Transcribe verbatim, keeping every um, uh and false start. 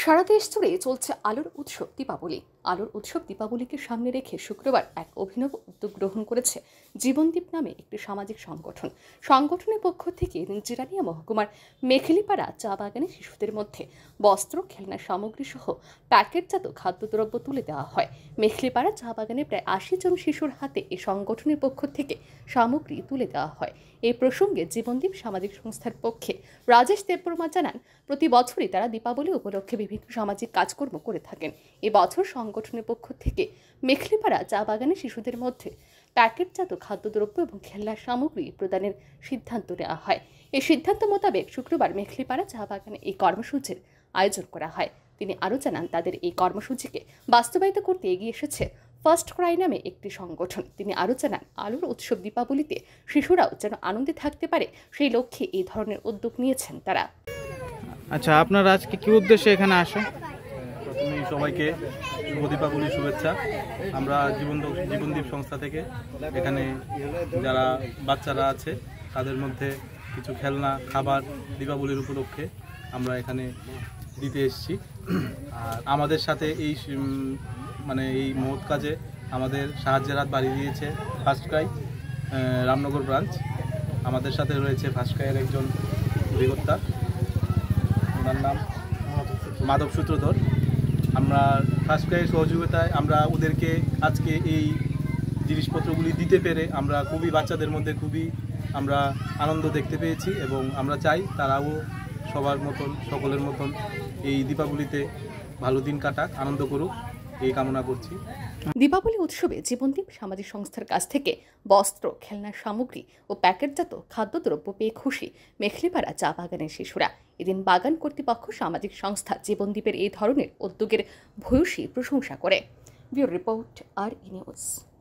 সারা দেশ জুড়ে চলছে আলোর উৎসব দীপাবলি। আলোর উৎসব দীপাবলিকে সামনে রেখে শুক্রবার এক অভিনব উদ্যোগ গ্রহণ করেছে জীবনদীপ নামে একটি সামাজিক সংগঠন। সংগঠনের পক্ষ থেকে জিরানিয়া মহকুমার মেখলিপাড়া চা বাগানে শিশুদের মধ্যে বস্ত্র, খেলনা সামগ্রী সহ প্যাকেটজাত খাদ্যদ্রব্য তুলে দেওয়া হয়। মেখলিপাড়া চা বাগানে প্রায় আশি জন শিশুর হাতে এই সংগঠনের পক্ষ থেকে সামগ্রী তুলে দেওয়া হয়। এই প্রসঙ্গে জীবনদীপ সামাজিক সংস্থার পক্ষে রাজেশ দেববর্মা জানান, প্রতি বছরই তারা দীপাবলি উপলক্ষে বিভিন্ন সামাজিক কাজকর্ম করে থাকেন। এবছর সংগঠনের পক্ষ থেকে মেখলিপাড়া চা বাগানে শিশুদের মধ্যে প্যাকেটজাত খাদ্যদ্রব্য এবং খেলনার সামগ্রী প্রদানের সিদ্ধান্ত নেওয়া হয়। এই সিদ্ধান্ত মোতাবেক শুক্রবার মেখলিপাড়া চা বাগানে এই কর্মসূচির আয়োজন করা হয়। তিনি আরও জানান, তাদের এই কর্মসূচিকে বাস্তবায়িত করতে এগিয়ে এসেছে ফার্স্ট ক্রাই নামে একটি সংগঠন। তিনি আরও জানান, আলোর উৎসব দীপাবলিতে শিশুরাও যেন আনন্দে থাকতে পারে, সেই লক্ষ্যে এই ধরনের উদ্যোগ নিয়েছেন তারা। আচ্ছা, আপনারা আজকে কি উদ্দেশ্যে এখানে আসেন? প্রথমেই সবাইকে শুভ দীপাবলির শুভেচ্ছা। আমরা জীবন জীবনদীপ সংস্থা থেকে এখানে যারা বাচ্চারা আছে তাদের মধ্যে কিছু খেলনা, খাবার দীপাবলির উপলক্ষে আমরা এখানে দিতে এসেছি। আর আমাদের সাথে এই মানে এই মহৎ কাজে আমাদের সাহায্যের হাত বাড়িয়ে দিয়েছে ফার্স্ট ক্রাই রামনগর ব্রাঞ্চ। আমাদের সাথে রয়েছে ফার্স্ট ক্রাইয়ের একজন অধিকর্তা, ওনার নাম মাধব সূত্রধর। আমরা ফার্স্ট ক্রাইয়ের সহযোগিতায় আমরা ওদেরকে আজকে এই জিনিসপত্রগুলি দিতে পেরে আমরা খুবই বাচ্চাদের মধ্যে খুবই আমরা আনন্দ দেখতে পেয়েছি এবং আমরা চাই তারাও সবার মতন সকলের মতন এই দীপাবলিতে ভালো দিন কাটাক, আনন্দ করুক, এই কামনা করছি। দীপাবলি উৎসবে জীবনদীপ সামাজিক সংস্থার কাছ থেকে বস্ত্র, খেলনার সামগ্রী ও প্যাকেটজাত খাদ্যদ্রব্য পেয়ে খুশি মেখলিপাড়া চা বাগানের শিশুরা। এদিন বাগান কর্তৃপক্ষ সামাজিক সংস্থা জীবনদীপের এই ধরনের উদ্যোগের ভূয়সী প্রশংসা করে। Bureau report, R E news.